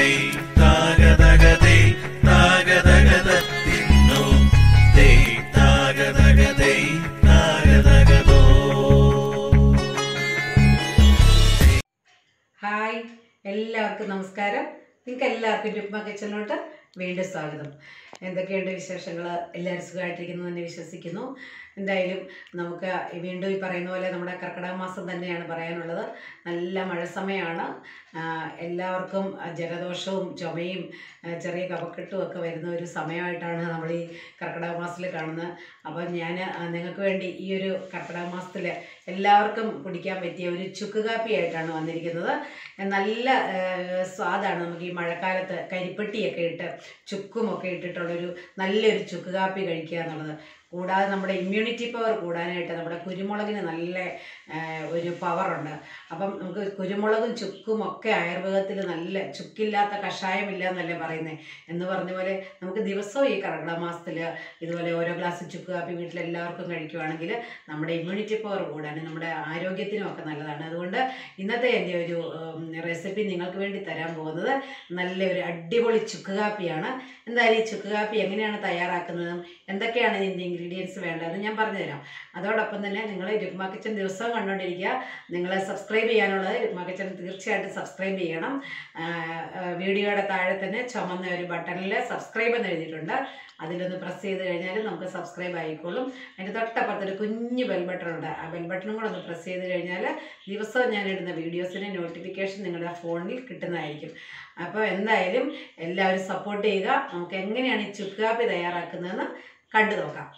Hi, എല്ലാവർക്കും നമസ്കാരം. നിങ്ങൾക്ക് എല്ലാവർക്കും രുക്മ കിച്ചണിലോട്ട് വീണ്ടും സ്വാഗതം. എന്തൊക്കെയുണ്ട് വിശേഷങ്ങൾ? എല്ലാവരും സുഖമായിട്ടിരിക്കുന്നു എന്ന് വിശ്വസിക്കുന്നു. എന്തായാലും നമുക്ക് വീണ്ടും ഈ പറയുന്ന പോലെ നമ്മുടെ കർക്കിടക മാസം തന്നെയാണ് പറയാനുള്ളത്. നല്ല മഴ സമയമാണ്. എല്ലാവർക്കും ജലദോഷവും ചുമയും ചെറിയ കഫക്കെട്ടും ഒക്കെ വരുന്ന ഒരു സമയമായിട്ടാണ് നമ്മൾ ഈ കർക്കിടക മാസത്തിൽ കാണുന്നത്. അപ്പം ഞാൻ നിങ്ങൾക്ക് വേണ്ടി ഈ ഒരു കർക്കിടക മാസത്തിൽ എല്ലാവർക്കും കുടിക്കാൻ പറ്റിയ ഒരു ചുക്ക് കാപ്പി ആയിട്ടാണ് വന്നിരിക്കുന്നത്. നല്ല സ്വാദാണ്. നമുക്ക് ഈ മഴക്കാലത്ത് കരിപ്പെട്ടിയൊക്കെ ഇട്ട് ചുക്കുമൊക്കെ ഇട്ടിട്ടുള്ളൊരു നല്ലൊരു ചുക്ക് കാപ്പി കഴിക്കുക എന്നുള്ളത്. കൂടാതെ നമ്മുടെ ഇമ്മ്യൂണിറ്റി പവർ കൂടാനായിട്ട് നമ്മുടെ കുരുമുളകിന് നല്ല ഒരു പവറുണ്ട്. അപ്പം നമുക്ക് കുരുമുളകും ചുക്കും ഒക്കെ ആയുർവേദത്തിൽ നല്ല ചുക്കില്ലാത്ത കഷായമില്ല എന്നല്ലേ പറയുന്നത്. എന്ന് പറഞ്ഞ പോലെ നമുക്ക് ദിവസവും ഈ കർക്കിടക മാസത്തിൽ ഇതുപോലെ ഓരോ ഗ്ലാസ് ചുക്ക് കാപ്പി വീട്ടിലെല്ലാവർക്കും കഴിക്കുകയാണെങ്കിൽ നമ്മുടെ ഇമ്മ്യൂണിറ്റി പവർ കൂടാനും നമ്മുടെ ആരോഗ്യത്തിനും ഒക്കെ നല്ലതാണ്. അതുകൊണ്ട് ഇന്നത്തെ എൻ്റെ ഒരു റെസിപ്പി നിങ്ങൾക്ക് വേണ്ടി തരാൻ പോകുന്നത് നല്ലൊരു അടിപൊളി ചുക്ക് കാപ്പിയാണ്. എന്തായാലും ഈ ചുക്ക് കാപ്പി എങ്ങനെയാണ് തയ്യാറാക്കുന്നതും എന്തൊക്കെയാണ് ഇതിൻ്റെ ഇൻഗ്രീഡിയൻസ് വേണ്ടതെന്ന് ഞാൻ പറഞ്ഞുതരാം. അതോടൊപ്പം തന്നെ നിങ്ങൾ രുക്മ കിച്ചൺ ദിവസവും കണ്ടുകൊണ്ടിരിക്കുക. നിങ്ങൾ സബ്സ്ക്രൈബ് ചെയ്യാനുള്ളത് രുക്മ കിച്ചൺ തീർച്ചയായിട്ടും സബ്സ്ക്രൈബ് ചെയ്യണം. വീഡിയോയുടെ താഴെ തന്നെ ചുമന്ന ഒരു ബട്ടണിൽ സബ്സ്ക്രൈബ് എന്ന് എഴുതിയിട്ടുണ്ട്. അതിലൊന്ന് പ്രസ് ചെയ്ത് കഴിഞ്ഞാൽ നമുക്ക് സബ്സ്ക്രൈബ് ആയിക്കോളും. അതിൻ്റെ തൊട്ടപ്പുറത്തൊരു കുഞ്ഞ് ബെൽ ബട്ടണുണ്ട്. ആ ബെൽ ബട്ടണും കൂടെ ഒന്ന് പ്രസ് ചെയ്ത് കഴിഞ്ഞാൽ ദിവസവും ഞാൻ ഇടുന്ന വീഡിയോസിൻ്റെ നോട്ടിഫിക്കേഷൻ നിങ്ങളുടെ ഫോണിൽ കിട്ടുന്നതായിരിക്കും. അപ്പോൾ എന്തായാലും എല്ലാവരും സപ്പോർട്ട് ചെയ്യുക. നമുക്ക് എങ്ങനെയാണ് ഈ ചുക്ക് കാപ്പി തയ്യാറാക്കുന്നതെന്ന് കണ്ടു നോക്കാം.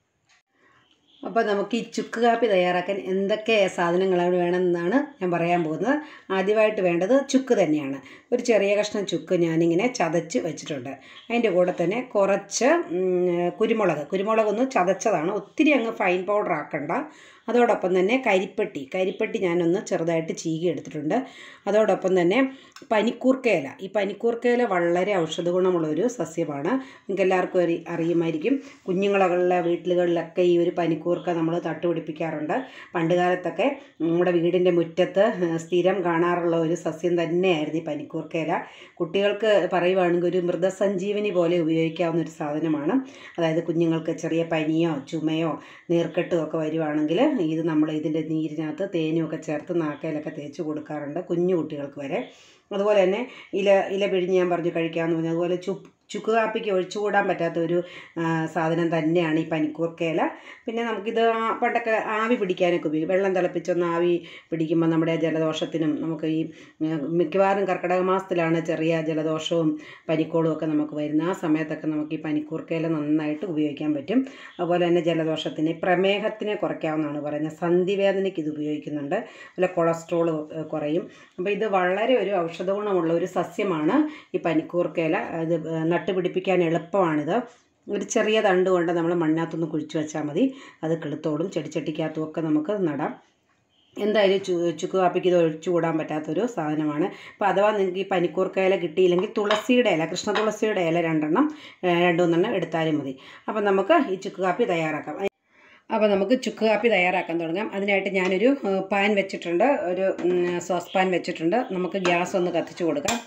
അപ്പോൾ നമുക്ക് ഈ ചുക്ക് കാപ്പി തയ്യാറാക്കാൻ എന്തൊക്കെ സാധനങ്ങളാണ് വേണമെന്നാണ് ഞാൻ പറയാൻ പോകുന്നത്. ആദ്യമായിട്ട് വേണ്ടത് ചുക്ക് തന്നെയാണ്. ഒരു ചെറിയ കഷ്ണം ചുക്ക് ഞാനിങ്ങനെ ചതച്ച് വെച്ചിട്ടുണ്ട്. അതിൻ്റെ കൂടെ തന്നെ കുറച്ച് കുരുമുളകൊന്ന് ചതച്ചതാണ്, ഒത്തിരി അങ്ങ് ഫൈൻ പൗഡർ ആക്കണ്ട. അതോടൊപ്പം തന്നെ കരിപ്പെട്ടി ഞാനൊന്ന് ചെറുതായിട്ട് ചീകി എടുത്തിട്ടുണ്ട്. അതോടൊപ്പം തന്നെ പനിക്കൂർക്കയില. ഈ പനിക്കൂർക്കയില വളരെ ഔഷധ ഗുണമുള്ളൊരു സസ്യമാണ്. നിങ്ങൾക്ക് എല്ലാവർക്കും അറിയുമായിരിക്കും. കുഞ്ഞുങ്ങളുടെ വീട്ടിലുകളിലൊക്കെ ഈ ഒരു പനിക്കൂർക്ക നമ്മൾ തട്ടുപിടിപ്പിക്കാറുണ്ട്. പണ്ട് കാലത്തൊക്കെ നമ്മുടെ വീടിൻ്റെ മുറ്റത്ത് സ്ഥിരം കാണാറുള്ള ഒരു സസ്യം തന്നെയായിരുന്നു ഈ പനിക്കൂർക്കയില. കുട്ടികൾക്ക് പറയുവാണെങ്കിൽ ഒരു മൃതസഞ്ജീവനി പോലെ ഉപയോഗിക്കാവുന്ന ഒരു സാധനമാണ്. അതായത് കുഞ്ഞുങ്ങൾക്ക് ചെറിയ പനിയോ ചുമയോ നീർക്കെട്ടോ ഒക്കെ വരുവാണെങ്കിൽ ഇത് നമ്മൾ ഇതിൻ്റെ നീരിനകത്ത് തേനും ഒക്കെ ചേർത്ത് നാക്കയിലൊക്കെ തേച്ച് കൊടുക്കാറുണ്ട്, കുഞ്ഞു കുട്ടികൾക്ക് വരെ. അതുപോലെ തന്നെ ഇല പിഴിഞ്ഞ് ഞാൻ പറഞ്ഞു കഴിക്കാമെന്ന് പറഞ്ഞു. അതുപോലെ ചുക്ക് കാപ്പിക്ക് ഒഴിച്ചുകൂടാൻ പറ്റാത്തൊരു സാധനം തന്നെയാണ് ഈ പനിക്കൂർക്കയില. പിന്നെ നമുക്കിത് പണ്ടൊക്കെ ആവി പിടിക്കാനൊക്കെ ഉപയോഗിക്കും. വെള്ളം തിളപ്പിച്ചൊന്ന് ആവി പിടിക്കുമ്പോൾ നമ്മുടെ ജലദോഷത്തിനും നമുക്ക് ഈ മിക്കവാറും കർക്കിടക മാസത്തിലാണ് ചെറിയ ജലദോഷവും പനിക്കോളും ഒക്കെ നമുക്ക് വരുന്നത്. ആ സമയത്തൊക്കെ നമുക്ക് ഈ പനിക്കൂർക്കയില നന്നായിട്ട് ഉപയോഗിക്കാൻ പറ്റും. അതുപോലെ തന്നെ ജലദോഷത്തിന്, പ്രമേഹത്തിനെ കുറയ്ക്കാവുന്നതാണ് പറയുന്നത്. സന്ധിവേദനയ്ക്ക് ഇത് ഉപയോഗിക്കുന്നുണ്ട്. അതുപോലെ കൊളസ്ട്രോൾ കുറയും. അപ്പോൾ ഇത് വളരെ ഒരു ഔഷധ ഗുണമുള്ള ഒരു സസ്യമാണ് ഈ പനിക്കൂർക്കയില. ഇത് നട്ടുപിടിപ്പിക്കാൻ എളുപ്പമാണിത്. ഒരു ചെറിയ തണ്ട് കൊണ്ട് നമ്മൾ മണ്ണിനകത്തൊന്ന് കുഴിച്ചു വെച്ചാൽ മതി. അത് കിളുത്തോടും ചെടിച്ചട്ടിക്കകത്തും ഒക്കെ നമുക്ക് നടാം. എന്തായാലും ചുക്ക് കാപ്പിക്ക് ഇത് ഒഴിച്ചു കൂടാൻ പറ്റാത്തൊരു സാധനമാണ്. അപ്പോൾ അഥവാ നിങ്ങൾക്ക് ഈ പനിക്കൂർക്കയില കിട്ടിയില്ലെങ്കിൽ തുളസിയുടെ ഇല, കൃഷ്ണ തുളസിയുടെ ഇല രണ്ടു മൂന്നെണ്ണം എടുത്താലും മതി. അപ്പം നമുക്ക് ഈ ചുക്ക് കാപ്പി തയ്യാറാക്കാം. അപ്പോൾ നമുക്ക് ചുക്ക് കാപ്പി തയ്യാറാക്കാൻ തുടങ്ങാം. അതിനായിട്ട് ഞാനൊരു പാൻ വെച്ചിട്ടുണ്ട്, ഒരു സോസ് പാൻ വെച്ചിട്ടുണ്ട്. നമുക്ക് ഗ്യാസ് ഒന്ന് കത്തിച്ച് കൊടുക്കാം.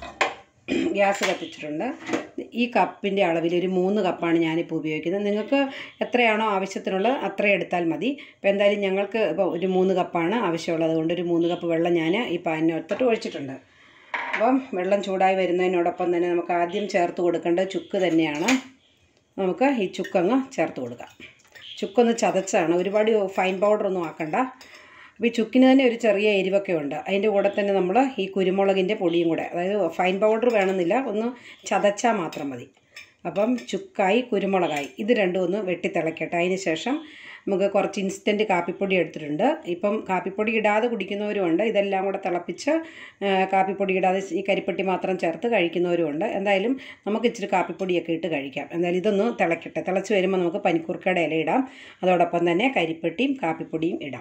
ഗ്യാസ് കത്തിച്ചിട്ടുണ്ട്. ഈ കപ്പിൻ്റെ അളവിൽ ഒരു 3 കപ്പാണ് ഞാനിപ്പോൾ ഉപയോഗിക്കുന്നത്. നിങ്ങൾക്ക് എത്രയാണോ ആവശ്യത്തിനുള്ളത് അത്രയും എടുത്താൽ മതി. ഇപ്പോൾ എന്തായാലും ഞങ്ങൾക്ക് ഇപ്പോൾ ഒരു 3 കപ്പാണ് ആവശ്യമുള്ളത്. അതുകൊണ്ട് ഒരു 3 കപ്പ് വെള്ളം ഞാൻ ഈ പാനിനകത്തോട്ട് ഒഴിച്ചിട്ടുണ്ട്. അപ്പം വെള്ളം ചൂടായി വരുന്നതിനോടൊപ്പം തന്നെ നമുക്ക് ആദ്യം ചേർത്ത് കൊടുക്കേണ്ടത് ചുക്ക് തന്നെയാണ്. നമുക്ക് ഈ ചുക്കങ്ങ് ചേർത്ത് കൊടുക്കാം. ചുക്കൊന്ന് ചതച്ചാണ്, ഒരുപാട് ഫൈൻ പൗഡറൊന്നും ആക്കണ്ട. അപ്പോൾ ഈ ചുക്കിന് തന്നെ ഒരു ചെറിയ എരിവൊക്കെ ഉണ്ട്. അതിൻ്റെ കൂടെ തന്നെ നമ്മൾ ഈ കുരുമുളകിൻ്റെ പൊടിയും കൂടെ, അതായത് ഫൈൻ പൗഡർ വേണമെന്നില്ല, ഒന്ന് ചതച്ചാൽ മാത്രം മതി. അപ്പം ചുക്കായി കുരുമുളകായി ഇത് രണ്ടും ഒന്ന് വെട്ടി തിളയ്ക്കട്ടെ. അതിന് ശേഷം നമുക്ക് കുറച്ച് ഇൻസ്റ്റൻറ്റ് കാപ്പിപ്പൊടി എടുത്തിട്ടുണ്ട്. ഇപ്പം കാപ്പിപ്പൊടി ഇടാതെ കുടിക്കുന്നവരുമുണ്ട്. ഇതെല്ലാം കൂടെ തിളപ്പിച്ച് കാപ്പിപ്പൊടി ഇടാതെ ഈ കരിപ്പെട്ടി മാത്രം ചേർത്ത് കഴിക്കുന്നവരുമുണ്ട്. എന്തായാലും നമുക്ക് ഇച്ചിരി കാപ്പിപ്പൊടിയൊക്കെ ഇട്ട് കഴിക്കാം. എന്തായാലും ഇതൊന്ന് തിളയ്ക്കട്ടെ. തിളച്ച് വരുമ്പോൾ നമുക്ക് പനിക്കൂർക്കയുടെ ഇല ഇടാം. അതോടൊപ്പം തന്നെ കരിപ്പെട്ടിയും കാപ്പിപ്പൊടിയും ഇടാം.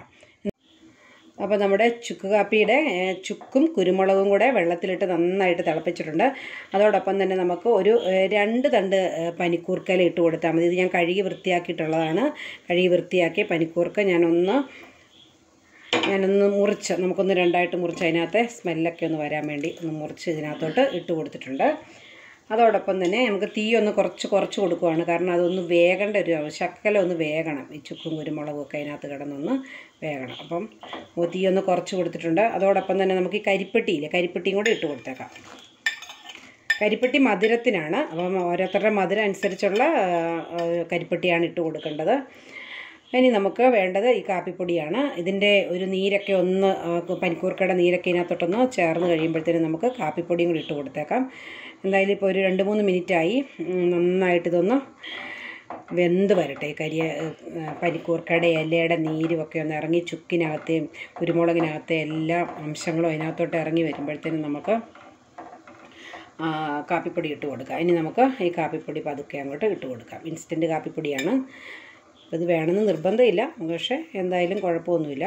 അപ്പോൾ നമ്മുടെ ചുക്ക് കാപ്പിയുടെ ചുക്കും കുരുമുളകും കൂടെ വെള്ളത്തിലിട്ട് നന്നായിട്ട് തിളപ്പിച്ചിട്ടുണ്ട്. അതോടൊപ്പം തന്നെ നമുക്ക് ഒരു 2 തണ്ട് പനിക്കൂർക്കയില ഇട്ട് കൊടുത്താൽ മതി. ഇത് ഞാൻ കഴുകി വൃത്തിയാക്കിയിട്ടുള്ളതാണ്. കഴുകി വൃത്തിയാക്കിയ പനിക്കൂർക്ക ഞാനൊന്ന് ഞാനൊന്ന് മുറിച്ച് നമുക്കൊന്ന് രണ്ടായിട്ട് മുറിച്ച് അതിനകത്തെ സ്മെല്ലൊക്കെ ഒന്ന് വരാൻ വേണ്ടി ഒന്ന് മുറിച്ച് ഇതിനകത്തോട്ട് ഇട്ട് കൊടുത്തിട്ടുണ്ട്. അതോടൊപ്പം തന്നെ നമുക്ക് തീ ഒന്ന് കുറച്ച് കൊടുക്കുകയാണ്. കാരണം അതൊന്ന് വേകേണ്ട ഒരു ശക്കലം ഒന്ന് വേകണം. ഈ ചുക്കും കുരുമുളകും ഒക്കെ അതിനകത്ത് കിടന്നൊന്ന് വേകണം. അപ്പം തീ ഒന്ന് കുറച്ച് കൊടുത്തിട്ടുണ്ട്. അതോടൊപ്പം തന്നെ നമുക്ക് ഈ കരിപ്പെട്ടിയും കൂടെ ഇട്ട് കൊടുത്തേക്കാം. കരിപ്പെട്ടി മധുരത്തിനാണ്. അപ്പം ഓരോരുത്തരുടെ മധുരം അനുസരിച്ചുള്ള കരിപ്പെട്ടിയാണ് ഇട്ട് കൊടുക്കേണ്ടത്. ഇനി നമുക്ക് വേണ്ടത് ഈ കാപ്പിപ്പൊടിയാണ്. ഇതിൻ്റെ ഒരു നീരൊക്കെ ഒന്ന് പനിക്കൂർക്കയുടെ നീരൊക്കെ ഇതിനകത്തോട്ടൊന്ന് ചേർന്ന് കഴിയുമ്പോഴത്തേനും നമുക്ക് കാപ്പിപ്പൊടിയും കൂടി ഇട്ട് കൊടുത്തേക്കാം. എന്തായാലും ഇപ്പോൾ ഒരു 2-3 മിനിറ്റായി. നന്നായിട്ടിതൊന്ന് വെന്ത് വരട്ടെ. പനിക്കൂർക്കയുടെ ഇലയുടെ നീരുമൊക്കെ ഒന്ന് ഇറങ്ങി ചുക്കിനകത്തെയും കുരുമുളകിനകത്തെ എല്ലാ അംശങ്ങളും അതിനകത്തോട്ട് ഇറങ്ങി വരുമ്പോഴത്തേനും നമുക്ക് കാപ്പിപ്പൊടി ഇട്ട് കൊടുക്കാം. ഇനി നമുക്ക് ഈ കാപ്പിപ്പൊടി പതുക്കെ അങ്ങോട്ട് ഇട്ട് കൊടുക്കാം. ഇൻസ്റ്റൻറ്റ് കാപ്പിപ്പൊടിയാണ്. ഇത് വേണമെന്ന് നിർബന്ധമില്ല, പക്ഷേ എന്തായാലും കുഴപ്പമൊന്നുമില്ല.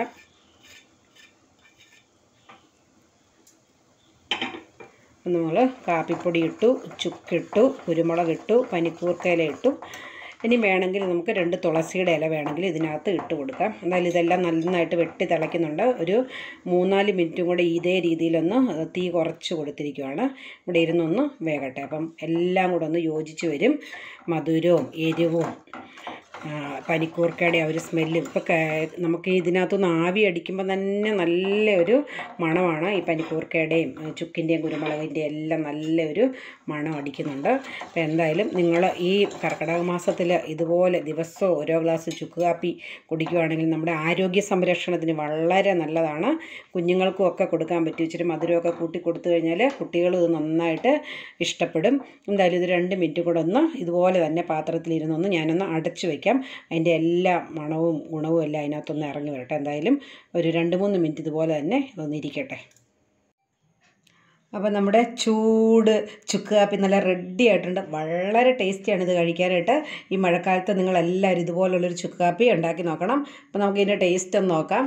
നമ്മൾ കാപ്പിപ്പൊടി ഇട്ടു, ചുക്കിട്ടു, കുരുമുളകിട്ടു, പനിക്കൂർക്കയില ഇട്ടു. ഇനി വേണമെങ്കിൽ നമുക്ക് 2 തുളസിയുടെ ഇല വേണമെങ്കിൽ ഇതിനകത്ത് ഇട്ട് കൊടുക്കാം. എന്തായാലും ഇതെല്ലാം നന്നായിട്ട് വെട്ടി തിളയ്ക്കുന്നുണ്ട്. ഒരു 3-4 മിനിറ്റും കൂടെ ഇതേ രീതിയിലൊന്ന് തീ കുറച്ച് കൊടുത്തിരിക്കുകയാണ്. ഇവിടെ ഇരുന്നൊന്ന് വേകട്ടെ. അപ്പം എല്ലാം കൂടെ ഒന്ന് യോജിച്ച് വരും. മധുരവും എരിവും പനിക്കൂർക്കയുടെ ആ ഒരു സ്മെല്ലും ഇപ്പോൾ നമുക്ക് ഇതിനകത്തുനിന്ന് ആവി അടിക്കുമ്പോൾ തന്നെ നല്ലൊരു മണമാണ്. ഈ പനിക്കൂർക്കയുടെയും ചുക്കിൻ്റെയും കുരുമുളകിൻ്റെയും എല്ലാം നല്ലൊരു മണം അടിക്കുന്നുണ്ട്. അപ്പോൾ എന്തായാലും നിങ്ങൾ ഈ കർക്കിടക മാസത്തിൽ ഇതുപോലെ ദിവസവും ഓരോ ഗ്ലാസ് ചുക്ക് കാപ്പി കുടിക്കുകയാണെങ്കിൽ നമ്മുടെ ആരോഗ്യ സംരക്ഷണത്തിന് വളരെ നല്ലതാണ്. കുഞ്ഞുങ്ങൾക്കും ഒക്കെ കൊടുക്കാൻ പറ്റും. ഇച്ചിരി മധുരമൊക്കെ കൂട്ടി കൊടുത്തു കഴിഞ്ഞാൽ കുട്ടികളും ഇത് നന്നായിട്ട് ഇഷ്ടപ്പെടും. എന്തായാലും ഇത് 2 മിനിറ്റ് കൂടെ ഒന്ന് ഇതുപോലെ തന്നെ പാത്രത്തിലിരുന്നൊന്ന് ഞാനൊന്ന് അടച്ചു വയ്ക്കാം. അതിൻ്റെ എല്ലാ മണവും ഗുണവും എല്ലാം അതിനകത്തൊന്ന് ഇറങ്ങി വരട്ടെ. എന്തായാലും ഒരു 2-3 മിനിറ്റ് ഇതുപോലെ തന്നെ ഇതൊന്നിരിക്കട്ടെ. അപ്പോൾ നമ്മുടെ ചൂട് ചുക്ക് കാപ്പി നല്ല റെഡി ആയിട്ടുണ്ട്. വളരെ ടേസ്റ്റിയാണ് ഇത് കഴിക്കാനായിട്ട്. ഈ മഴക്കാലത്ത് നിങ്ങളെല്ലാവരും ഇതുപോലുള്ളൊരു ചുക്ക് കാപ്പി ഉണ്ടാക്കി നോക്കണം. അപ്പോൾ നമുക്കിതിൻ്റെ ടേസ്റ്റ് ഒന്ന് നോക്കാം.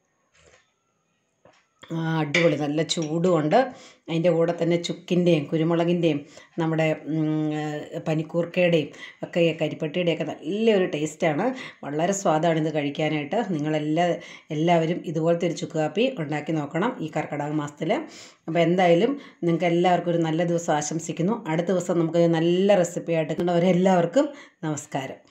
അടിപൊളി, നല്ല ചൂടുമുണ്ട്. അതിൻ്റെ കൂടെ തന്നെ ചുക്കിൻ്റെയും കുരുമുളകിൻ്റെയും നമ്മുടെ പനിക്കൂർക്കയുടെയും ഒക്കെ കരിപ്പെട്ടിയുടെയൊക്കെ നല്ലൊരു ടേസ്റ്റാണ്. വളരെ സ്വാദാണ് ഇത് കഴിക്കാനായിട്ട്. എല്ലാവരും ഇതുപോലത്തെ ഒരു ചുക്ക് കാപ്പി ഉണ്ടാക്കി നോക്കണം ഈ കർക്കിടക മാസത്തിൽ. അപ്പോൾ എന്തായാലും നിങ്ങൾക്ക് എല്ലാവർക്കും ഒരു നല്ല ദിവസം ആശംസിക്കുന്നു. അടുത്ത ദിവസം നമുക്ക് നല്ല റെസിപ്പി ആയിട്ട് കണ്ടവരെല്ലാവർക്കും നമസ്കാരം.